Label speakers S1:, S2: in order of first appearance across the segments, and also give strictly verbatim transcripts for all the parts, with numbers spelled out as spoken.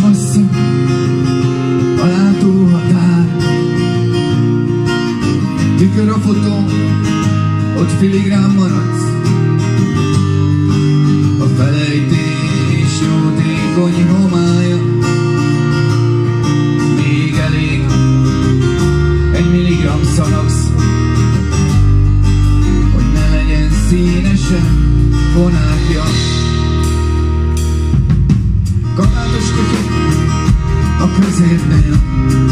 S1: hossza a látóhatár. Tükör a fotó, ott filigrán maradsz. A felejtés jótékony homály még elég, egy milligramm szalagsz, hogy ne legyen színesen fonárja. Kabátos kötő a közérnél,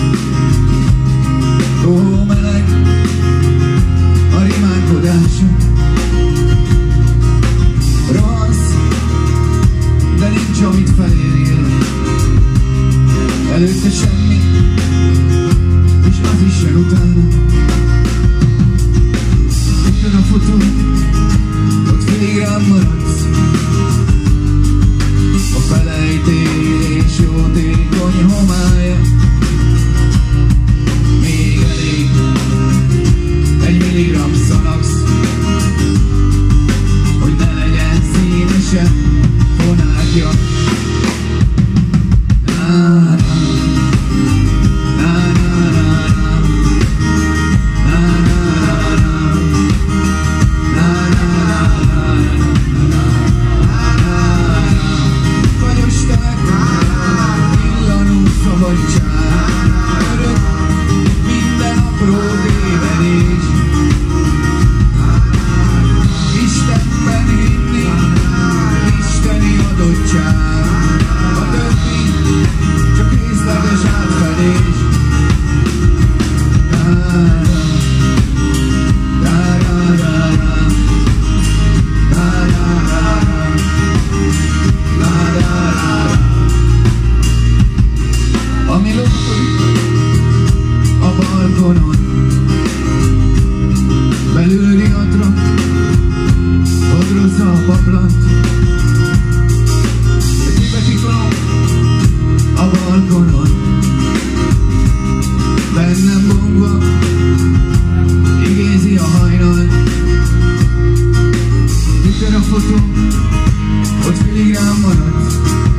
S1: ó meleg a rimánkodása. Rohansz, de nincs, amit felérjél. Előtte semmi, és az is jön utána. Tükör a fotó, ott filigrán maradsz. A felejtés jótékony homály még elég, egy milligramm szalagsz, hogy ne legyen színesen fonárja. Minden apró tévedés, Istenben hinni, isteni adottság, a többi csak részleges átfedés. Ami lógott a balkonon, belül riadra hodrozza a paplant. Egy tibetikonom a balkonon, bennem bongva igézi a hajnal. Tükör a fotó, ott filigrán maradsz.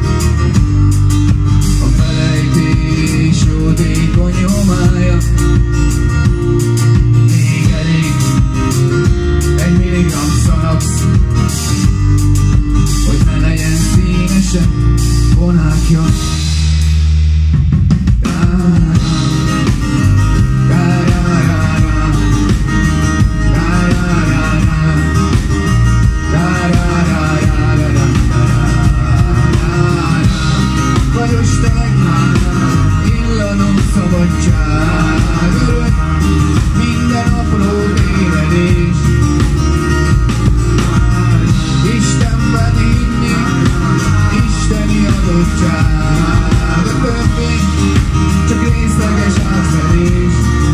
S1: A felejtés jótékony homály még elég, egy milligramm szalagsz, hogy ne legyen színesen vonákja. Vagyos teg, illanom szabadság, örök, minden apró tévedés. Istenben hinni, isteni adottság, a többi csak részleges átfedés.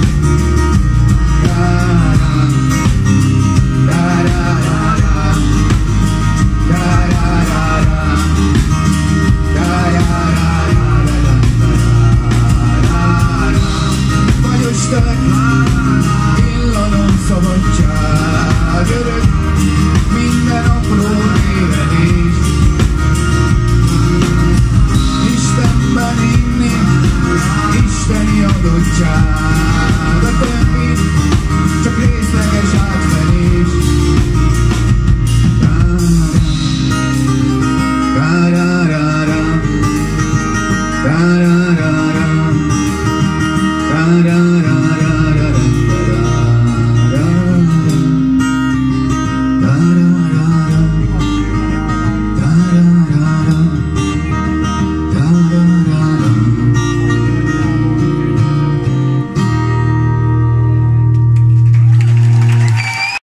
S1: Illanom szabadság, örök, minden apró tévedés. Istenben hinni, isteni adottság, a többi csak részleges átfedés. Ra ra ra ra ra ra ra ra.